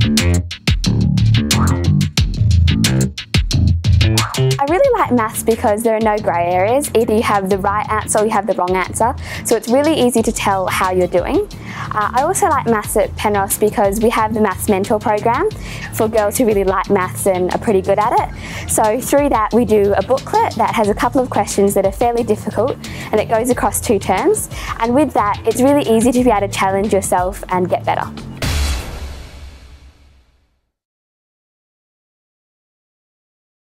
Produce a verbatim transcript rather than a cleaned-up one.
I really like maths because there are no grey areas. Either you have the right answer or you have the wrong answer, so it's really easy to tell how you're doing. Uh, I also like maths at Penrhos because we have the Maths Mentor program for girls who really like maths and are pretty good at it. So through that we do a booklet that has a couple of questions that are fairly difficult, and it goes across two terms, and with that it's really easy to be able to challenge yourself and get better.